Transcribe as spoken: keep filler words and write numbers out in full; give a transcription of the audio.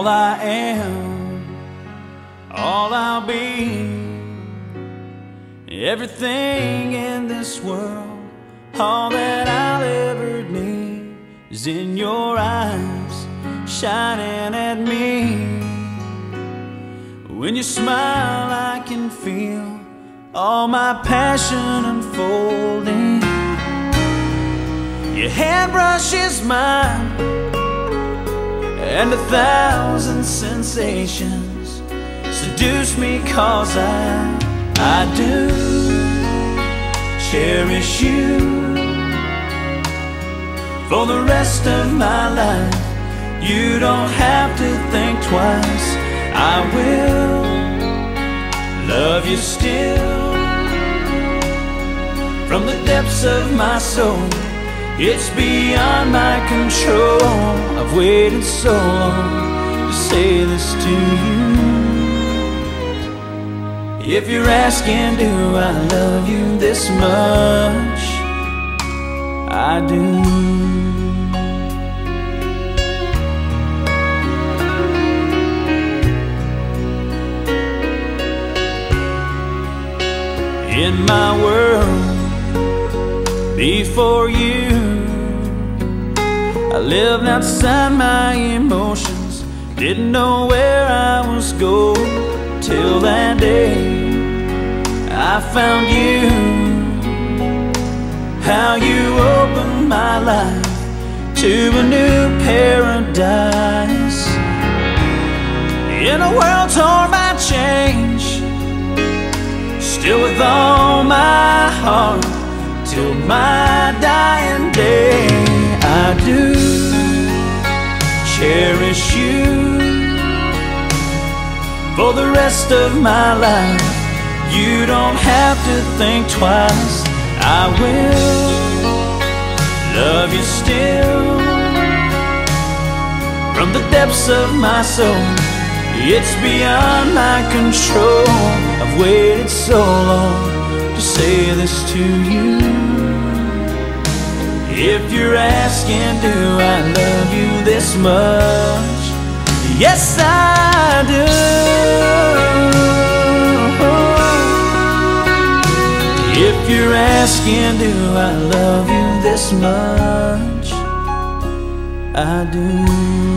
all I am, all I'll be. Everything in this world, all that I'll ever need is in your eyes, shining at me. When you smile, I can feel all my passion unfolding. Your hand brushes mine, and a thousand sensations seduce me, 'cause I, I do cherish you. For the rest of my life, you don't have to think twice. I will love you still. From the depths of my soul, it's beyond my control. I've waited so long to say this to you. If you're asking, do I love you this much? I do. In my world, before you, I lived outside my emotions, didn't know where I was going, till that day I found you. How you opened my life to a new paradise. In a world torn by change, still with all my heart, till my dying day, I do cherish you. For the rest of my life, you don't have to think twice. I will love you still. From the depths of my soul, it's beyond my control. I've waited so long to say this to you. If you're asking, do I love you this much? Yes, I do. If you're asking, do I love you this much? I do.